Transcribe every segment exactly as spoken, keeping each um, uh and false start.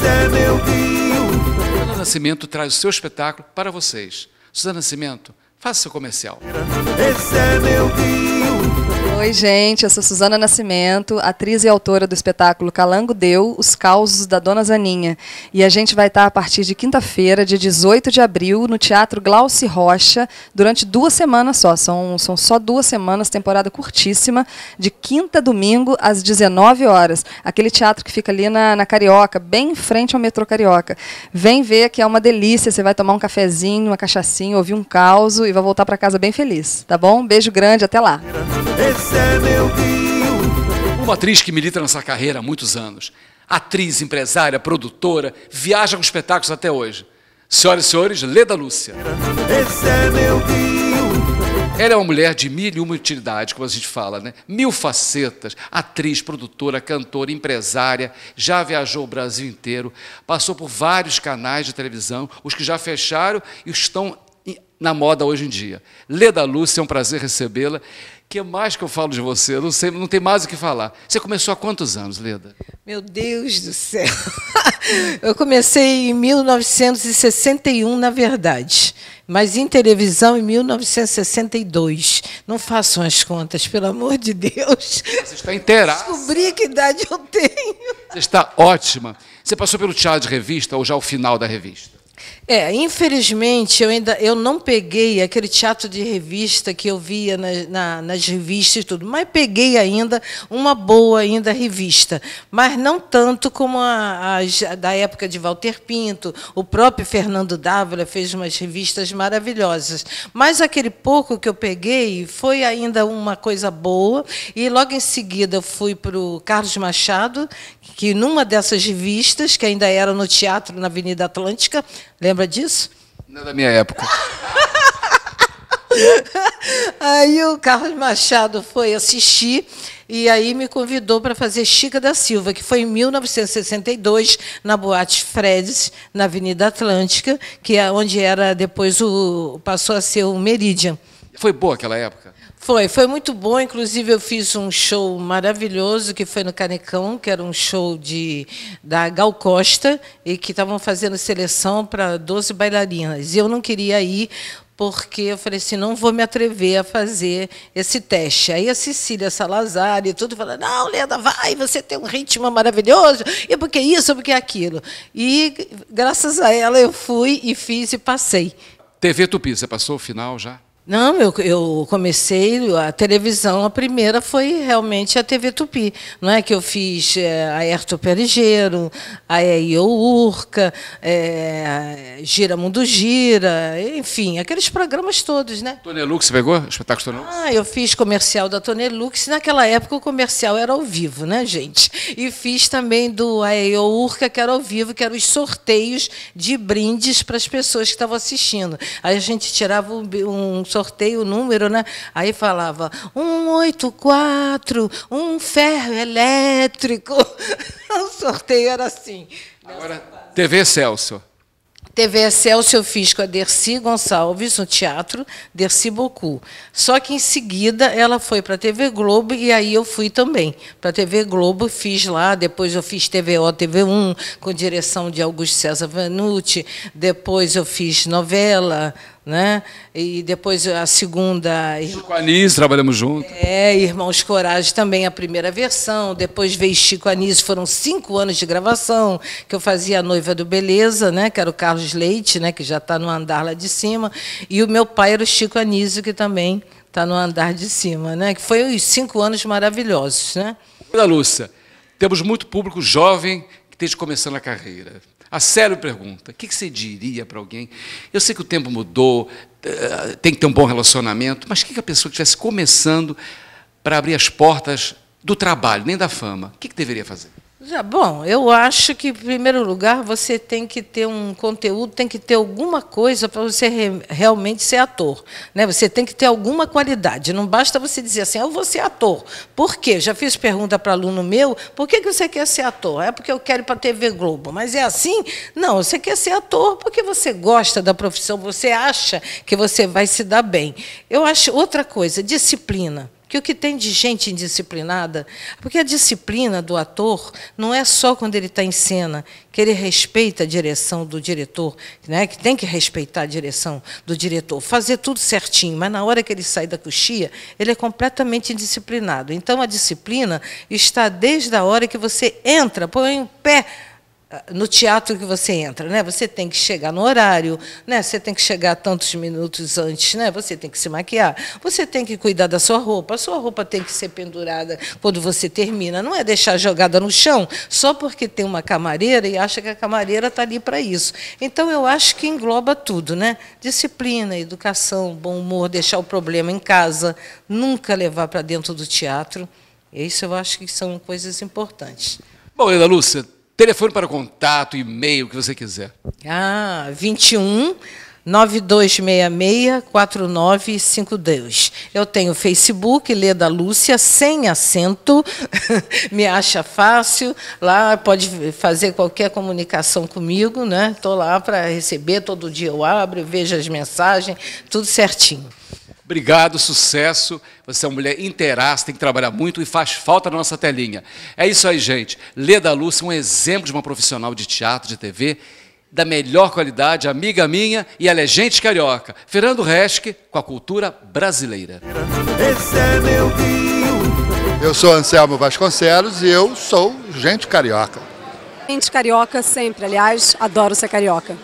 esse é meu rio. Suzana Nascimento traz o seu espetáculo para vocês. Suzana Nascimento, faça seu comercial. Esse é meu rio. Oi, gente, eu sou Suzana Nascimento, atriz e autora do espetáculo Calango Deu, Os Causos da Dona Zaninha. E a gente vai estar a partir de quinta-feira, dia dezoito de abril, no Teatro Glauci Rocha, durante duas semanas só. São, são só duas semanas, temporada curtíssima, de quinta a domingo, às dezenove horas. Aquele teatro que fica ali na, na Carioca, bem em frente ao metrô Carioca. Vem ver que é uma delícia, você vai tomar um cafezinho, uma cachaçinha, ouvir um caos e vai voltar para casa bem feliz, tá bom? Beijo grande, até lá. Esse é meu rio. Uma atriz que milita nessa carreira há muitos anos. Atriz, empresária, produtora, viaja com espetáculos até hoje. Senhoras e senhores, Leda Lúcia. Esse é meu rio. Ela é uma mulher de mil e uma utilidades, como a gente fala, né? Mil facetas, atriz, produtora, cantora, empresária, já viajou o Brasil inteiro, passou por vários canais de televisão, os que já fecharam e estão na moda hoje em dia. Leda Lúcia, é um prazer recebê-la. O que mais que eu falo de você? Eu não sei, não tem mais o que falar. Você começou há quantos anos, Leda? Meu Deus do céu! Eu comecei em mil novecentos e sessenta e um, na verdade, mas em televisão em mil novecentos e sessenta e dois. Não façam as contas, pelo amor de Deus. Você está inteira. Descobri que idade eu tenho. Você está ótima. Você passou pelo teatro de revista ou já o final da revista? É, infelizmente, eu ainda eu não peguei aquele teatro de revista que eu via na, na, nas revistas e tudo, mas peguei ainda uma boa ainda revista, mas não tanto como a, a da época de Walter Pinto. O próprio Fernando Dávila fez umas revistas maravilhosas, mas aquele pouco que eu peguei foi ainda uma coisa boa, e logo em seguida eu fui para o Carlos Machado, que numa dessas revistas, que ainda era no teatro na Avenida Atlântica, lembra disso? Não é da minha época. Aí o Carlos Machado foi assistir e aí me convidou para fazer Chica da Silva, que foi em mil novecentos e sessenta e dois, na Boate Fredes, na Avenida Atlântica, que é onde era depois o passou a ser o Meridian. Foi boa aquela época? Foi, foi muito bom. Inclusive, eu fiz um show maravilhoso, que foi no Canecão, que era um show de, da Gal Costa, e que estavam fazendo seleção para doze bailarinas. E eu não queria ir, porque eu falei assim, não vou me atrever a fazer esse teste. Aí a Cecília Salazar e tudo falando, não, Leda, vai, você tem um ritmo maravilhoso, e porque isso, porque aquilo. E, graças a ela, eu fui e fiz e passei. T V Tupi, você passou o final já? Não, eu, eu comecei a televisão, a primeira foi realmente a T V Tupi, não é que eu fiz é, a Ayrton Perigeiro, a Io Urca, é, Gira Mundo Gira, enfim, aqueles programas todos, né? Tonelux, você pegou? Espetáculo Tonelux? Ah, eu fiz comercial da Tonelux, naquela época o comercial era ao vivo, né, gente? E fiz também do a Io Urca, que era ao vivo, que eram os sorteios de brindes para as pessoas que estavam assistindo. Aí a gente tirava um, um sorteio, o número, né? Aí falava um oito quatro, um ferro elétrico. O sorteio era assim. Agora, T V Celso. T V Excelsior eu fiz com a Dercy Gonçalves, no teatro, Dercy Bocu. Só que, em seguida, ela foi para a T V Globo, e aí eu fui também. Para a T V Globo, fiz lá, depois eu fiz T V O, T V um, com direção de Augusto César Vanucci, depois eu fiz novela, né? E depois a segunda... Chico Anísio, trabalhamos juntos. É, Irmãos Coragem também, a primeira versão. Depois veio Chico Anísio, foram cinco anos de gravação, que eu fazia A Noiva do Beleza, né? Que era o Carlos Leite, né? Que já está no andar lá de cima. E o meu pai era o Chico Anísio, que também está no andar de cima, né? Que foi os cinco anos maravilhosos, né? Leda Lúcia, temos muito público jovem que esteja começando a carreira. A sério pergunta, o que você diria para alguém? Eu sei que o tempo mudou, tem que ter um bom relacionamento, mas o que a pessoa que estivesse começando para abrir as portas do trabalho, nem da fama, o que deveria fazer? Já, bom, eu acho que, em primeiro lugar, você tem que ter um conteúdo, tem que ter alguma coisa para você re, realmente ser ator, né? Você tem que ter alguma qualidade. Não basta você dizer assim, eu vou ser ator. Por quê? Já fiz pergunta para aluno meu, por que você quer ser ator? É porque eu quero ir para a T V Globo. Mas é assim? Não, você quer ser ator porque você gosta da profissão, você acha que você vai se dar bem. Eu acho outra coisa, disciplina. Que o que tem de gente indisciplinada, porque a disciplina do ator não é só quando ele está em cena, que ele respeita a direção do diretor, né, que tem que respeitar a direção do diretor, fazer tudo certinho, mas na hora que ele sai da coxia, ele é completamente indisciplinado. Então, a disciplina está desde a hora que você entra, põe o pé no teatro que você entra, né? Você tem que chegar no horário, né? Você tem que chegar tantos minutos antes, né? Você tem que se maquiar, você tem que cuidar da sua roupa, a sua roupa tem que ser pendurada quando você termina, não é deixar jogada no chão só porque tem uma camareira e acha que a camareira está ali para isso. Então, eu acho que engloba tudo, né? Disciplina, educação, bom humor, deixar o problema em casa, nunca levar para dentro do teatro. Isso eu acho que são coisas importantes. Bom, Leda Lúcia, telefone para contato, e-mail, o que você quiser. Ah, vinte e um, nove dois seis seis, quatro nove cinco dois. Eu tenho Facebook, Leda Lúcia, sem acento, me acha fácil, lá pode fazer qualquer comunicação comigo, né? Estou lá para receber, todo dia eu abro, vejo as mensagens, tudo certinho. Obrigado, sucesso. Você é uma mulher inteiraça, tem que trabalhar muito e faz falta na nossa telinha. É isso aí, gente. Leda Lúcia, um exemplo de uma profissional de teatro, de T V, da melhor qualidade, amiga minha, e ela é gente carioca. Fernando Reschke, com a cultura brasileira. Esse é meu Rio. Eu sou Anselmo Vasconcelos e eu sou gente carioca. Gente carioca sempre, aliás, adoro ser carioca.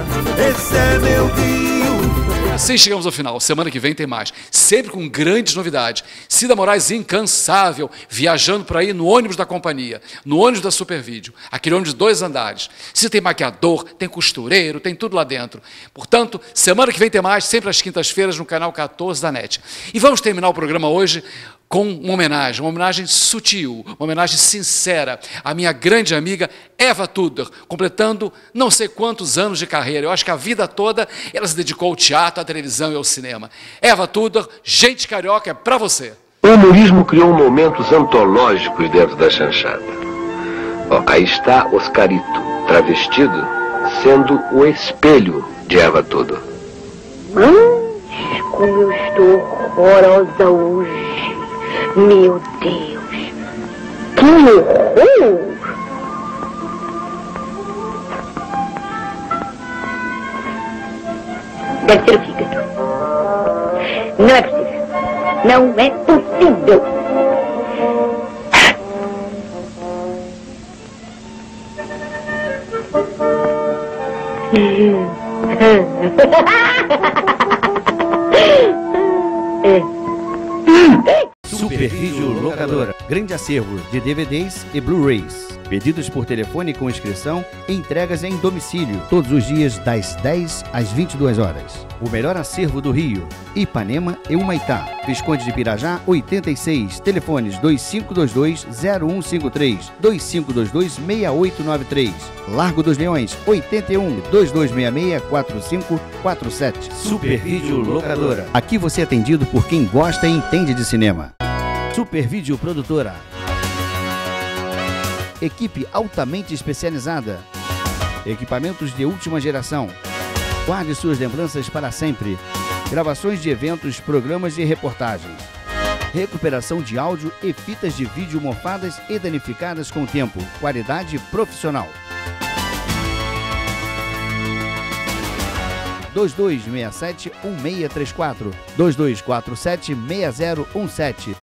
Esse é meu Rio. Assim chegamos ao final. Semana que vem tem mais. Sempre com grandes novidades. Cida Moraes incansável, viajando por aí no ônibus da companhia, no ônibus da Supervídeo, aquele ônibus de dois andares. Se tem maquiador, tem costureiro, tem tudo lá dentro. Portanto, semana que vem tem mais, sempre às quintas-feiras no canal quatorze da NET. E vamos terminar o programa hoje com uma homenagem, uma homenagem sutil, uma homenagem sincera à minha grande amiga Eva Tudor, completando não sei quantos anos de carreira. Eu acho que a vida toda ela se dedicou ao teatro, à televisão e ao cinema. Eva Tudor, gente carioca, é pra você. O humorismo criou momentos antológicos dentro da chanchada. Ó, aí está Oscarito, travestido, sendo o espelho de Eva Tudor. Mas como eu estou horrorosa hoje. Meu Deus, que horror! Deve ser o fígado. Não é possível. Não é possível. Supervídeo Locadora. Grande acervo de D V Ds e Blu-rays. Pedidos por telefone com inscrição e entregas em domicílio. Todos os dias das dez às vinte e duas horas. O melhor acervo do Rio. Ipanema e Humaitá. Visconde de Pirajá, oitenta e seis. Telefones dois cinco dois dois, zero um cinco três, dois cinco dois dois, seis oito nove três. Largo dos Leões, oitenta e um, dois dois seis seis, quatro cinco quatro sete. Supervídeo Locadora. Aqui você é atendido por quem gosta e entende de cinema. Supervídeo Produtora. Equipe altamente especializada. Equipamentos de última geração. Guarde suas lembranças para sempre. Gravações de eventos, programas e reportagens. Recuperação de áudio e fitas de vídeo mofadas e danificadas com o tempo. Qualidade profissional. dois dois seis sete, um seis três quatro, dois dois quatro sete, seis zero um sete.